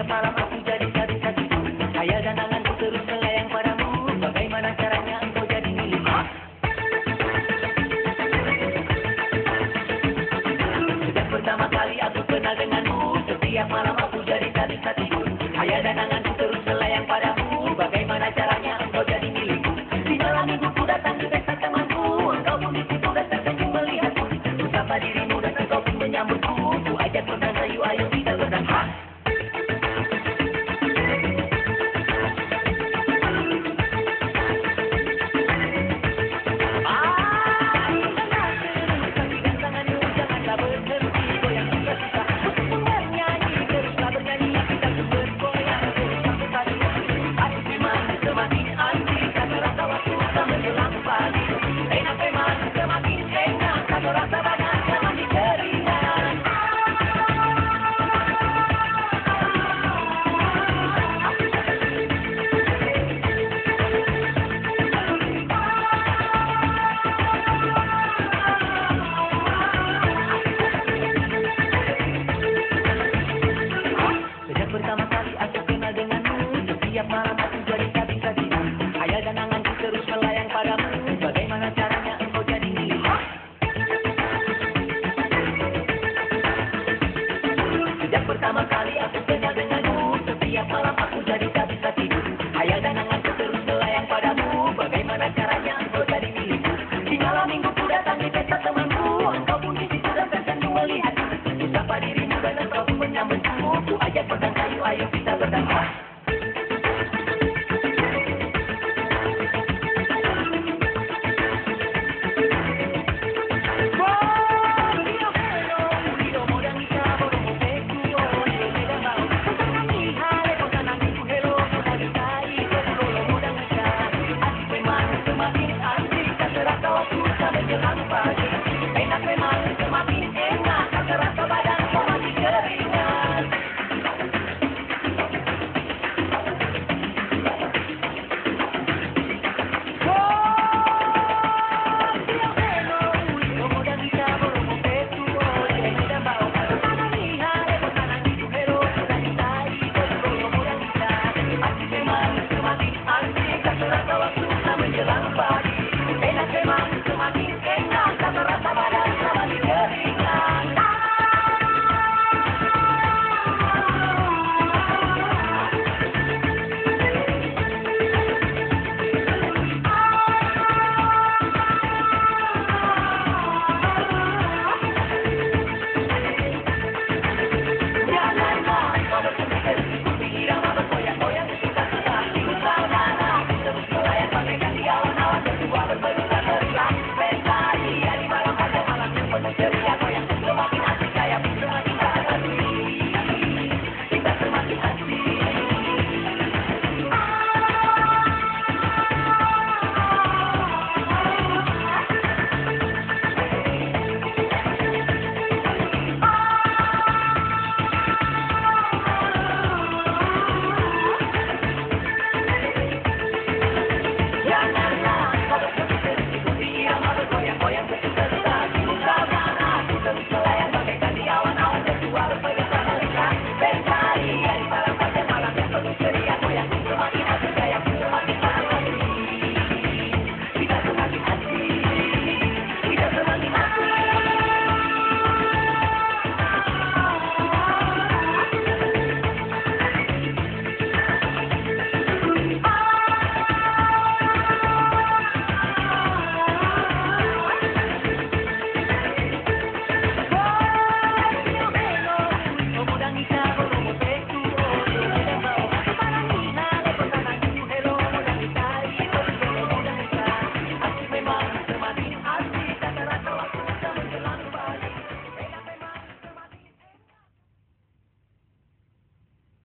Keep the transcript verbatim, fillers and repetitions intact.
Setiap malam aku jadi saksi-saksiku. Hayal dan anganku terus melayang padamu. Bagaimana caranya engkau jadi milikku? Sejak pertama kali aku kenal denganmu, setiap malam aku jadi saksi-saksiku. Hayal dan anganku terus melayang padamu. Bagaimana caranya engkau jadi milikku? Di malam mingguku datang ke pesta temanku, engkau pun di situ dan tersenyum melihatku. Ku sapa dirimu dan engkau pun menyambutku. Ku ajak berdansa, yuk ayo kita berdansa. Pertama kali aku kenal denganmu, setiap malam aku jadi saksi-saksimu. Hayal dan anganku terus melayang padamu. Bagaimana caranya engkau jadi milikku? Sejak pertama kali aku kenal denganmu, setiap malam aku jadi saksi-saksimu. Hayal dan anganku terus melayang padamu. Bagaimana caranya engkau jadi milikku? Di malam mingguku datang di pesta temanku, engkau pun di situ dan tersenyum melihatku. Ku sapa dirimu dan engkau pun menyambutku. Ku ajak berdansa.